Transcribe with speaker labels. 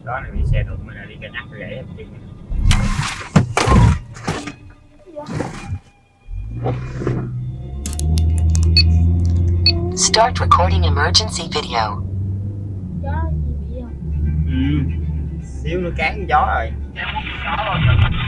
Speaker 1: Đó là bị xe đụng mà đi cái nát cái gãy chân.
Speaker 2: Start recording emergency video.
Speaker 3: Chó gì bị không?
Speaker 1: Xíu nó cán gió rồi.